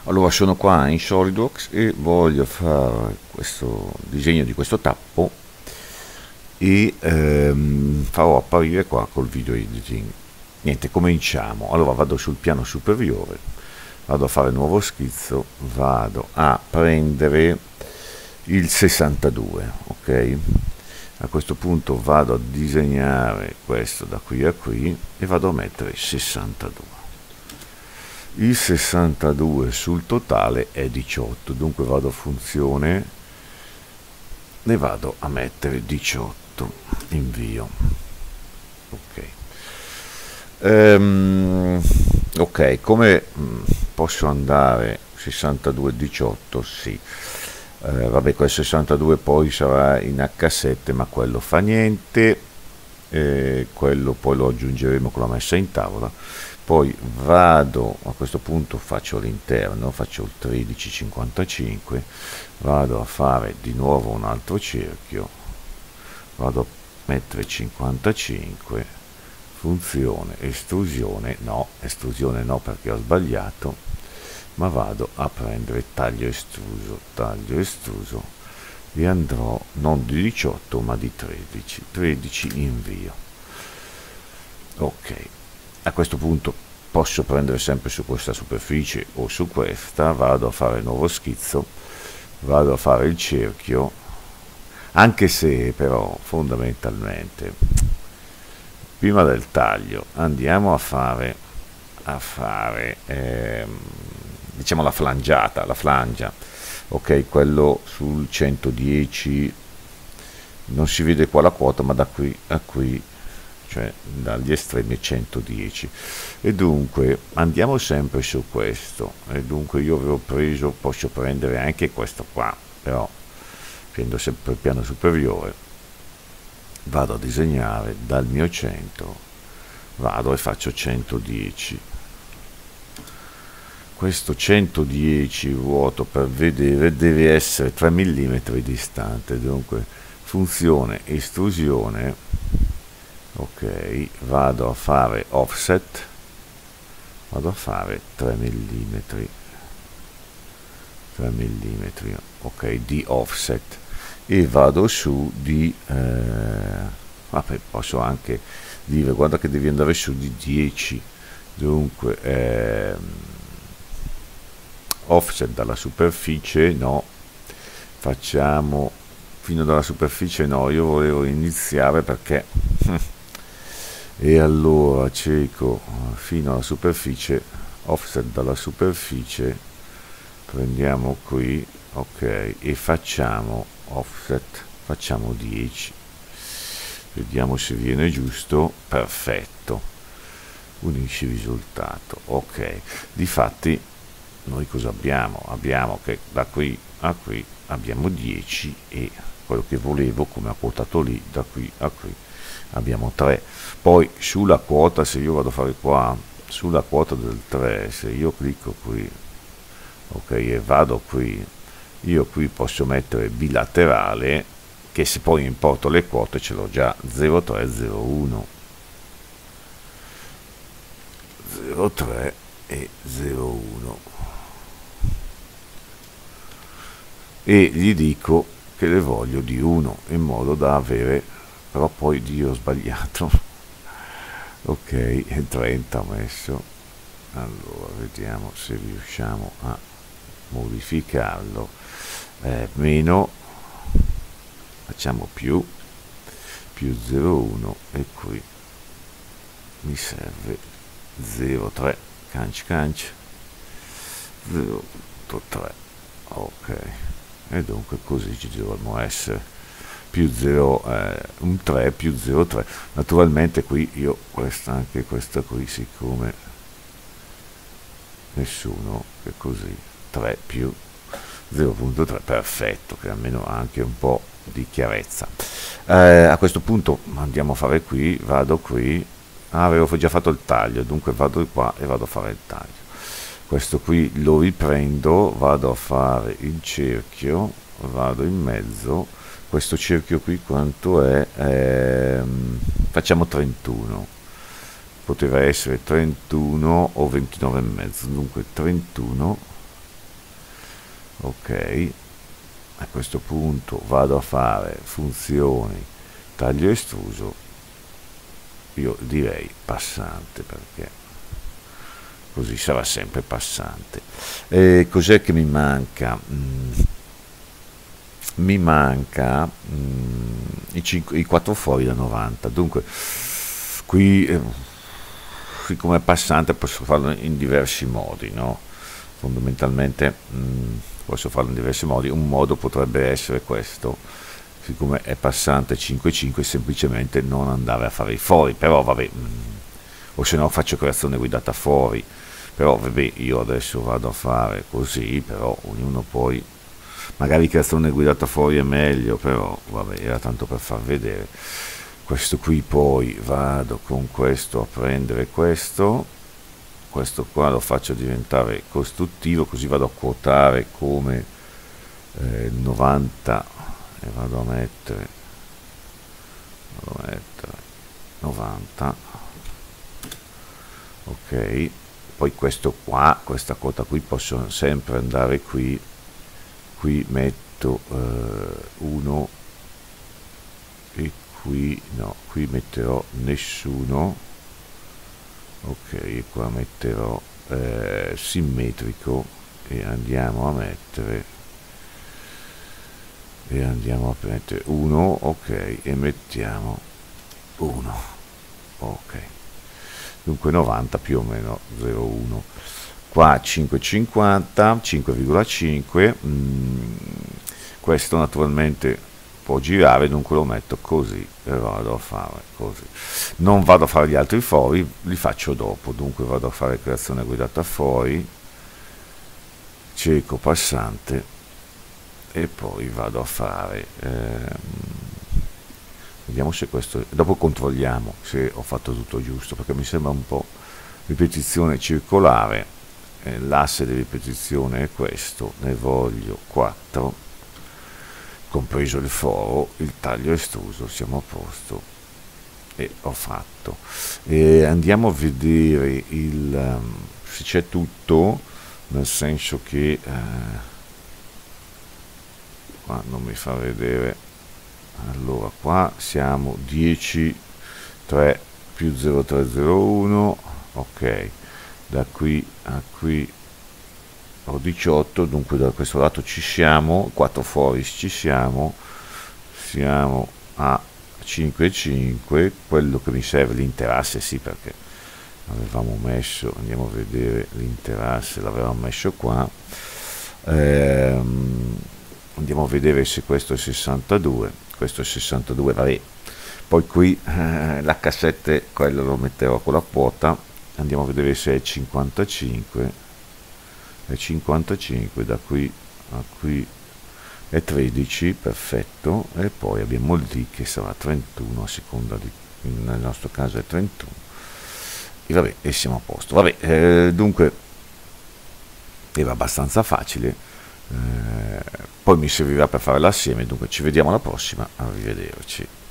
Allora sono qua in SolidWorks e voglio fare questo disegno di questo tappo e farò apparire qua col video editing. Niente, cominciamo. Allora vado sul piano superiore, vado a fare nuovo schizzo, vado a prendere il 62, ok? A questo punto vado a disegnare questo da qui a qui e vado a mettere 62. Il 62 sul totale è 18, dunque vado a funzione, ne vado a mettere 18, invio. Ok. Ok, come posso andare 62 18? Sì. Vabbè, quel 62 poi sarà in H7, ma quello fa niente. Quello poi lo aggiungeremo con la messa in tavola. Poi vado, a questo punto faccio l'interno, faccio il 13,55, vado a fare di nuovo un altro cerchio, vado a mettere 55, funzione, estrusione no perché ho sbagliato, ma vado a prendere taglio estruso e andrò non di 18 ma di 13 invio. Ok, a questo punto posso prendere sempre su questa superficie o su questa, vado a fare nuovo schizzo, vado a fare il cerchio, anche se però fondamentalmente prima del taglio andiamo a fare diciamo la flangia, ok, quello sul 110 non si vede qua la quota, ma da qui a qui, cioè dagli estremi 110, e dunque andiamo sempre su questo, e dunque io avevo preso, posso prendere anche questo qua, però prendo sempre il piano superiore, vado a disegnare dal mio centro, vado e faccio 110. Questo 110 vuoto per vedere deve essere 3 mm distante, dunque funzione estrusione, ok, vado a fare offset, vado a fare 3 mm, ok, di offset, e vado su di vabbè, posso anche dire guarda che devi andare su di 10, dunque offset dalla superficie no, facciamo fino dalla superficie no, io volevo iniziare perché e allora cerco fino alla superficie, offset dalla superficie, prendiamo qui, ok, e facciamo offset, facciamo 10, vediamo se viene giusto, perfetto, unisci risultato, ok. Difatti noi cosa abbiamo? Abbiamo che da qui a qui abbiamo 10 e quello che volevo, come ha quotato lì, da qui a qui abbiamo 3. Poi sulla quota, se io vado a fare qua, sulla quota del 3, se io clicco qui, ok, e vado qui, io qui posso mettere bilaterale, che se poi importo le quote ce l'ho già, 03, 01, 03 e 01. E gli dico che le voglio di 1 in modo da avere, però poi Dio ho sbagliato, ok, e 30 ho messo, allora vediamo se riusciamo a modificarlo, meno, facciamo più 01 e qui mi serve 03, canc 0.3, ok, e dunque così ci dovremmo essere, più 0, un 3 più 0,3, naturalmente qui io anche questa qui, siccome nessuno, che così 3 più 0.3, perfetto, che almeno ha anche un po' di chiarezza. A questo punto andiamo a fare qui, vado qui, avevo già fatto il taglio, dunque vado qua e vado a fare il taglio. Questo qui lo riprendo, vado a fare il cerchio, vado in mezzo, questo cerchio qui quanto è? Facciamo 31, poteva essere 31 o 29 e mezzo, dunque 31 ok, a questo punto vado a fare funzioni taglio estruso, io direi passante perché così sarà sempre passante. Cos'è che mi manca? Mi manca i 4 fori da 90, dunque qui come passante posso farlo in diversi modi, no? Fondamentalmente posso farlo in diversi modi. Un modo potrebbe essere questo, siccome è passante 5,5 semplicemente non andare a fare i fori, però vabbè, o se no faccio creazione guidata fori, però vabbè, io adesso vado a fare così, però ognuno poi magari creazione guidata fuori è meglio, però vabbè, era tanto per far vedere. Questo qui poi vado con questo a prendere questo qua lo faccio diventare costruttivo, così vado a quotare come 90 e vado a mettere 90, ok, poi questo qua, questa quota qui posso sempre andare qui metto 1 e qui no, qui metterò nessuno, ok, e qua metterò simmetrico e andiamo a mettere 1, ok, e mettiamo 1, ok, dunque 90 più o meno 0,1, qua 5,50, 5,5, questo naturalmente può girare, dunque lo metto così e vado a fare così. Non vado a fare gli altri fori, li faccio dopo, dunque vado a fare creazione guidata fori, cieco passante e poi vado a fare vediamo se questo, dopo controlliamo se ho fatto tutto giusto, perché mi sembra un po' ripetizione circolare. L'asse di ripetizione è questo, ne voglio 4, compreso il foro, il taglio estruso, siamo a posto e ho fatto. Andiamo a vedere se c'è tutto, nel senso che qua non mi fa vedere. Allora qua siamo 10 3 più 0301, ok, da qui a qui ho 18, dunque da questo lato ci siamo, 4 fuori ci siamo a 5,5, quello che mi serve l'interasse, sì, perché avevamo messo, andiamo a vedere l'interasse, l'avevamo messo qua, andiamo a vedere se questo è 62, questo è 62, vabbè, poi qui l'H7 quello lo metterò con la quota, andiamo a vedere se è 55, è 55, da qui a qui è 13, perfetto, e poi abbiamo il D che sarà 31 a seconda di, nel nostro caso è 31, e vabbè, e siamo a posto, vabbè, dunque era abbastanza facile, poi mi servirà per fare l'assieme, dunque ci vediamo alla prossima, arrivederci.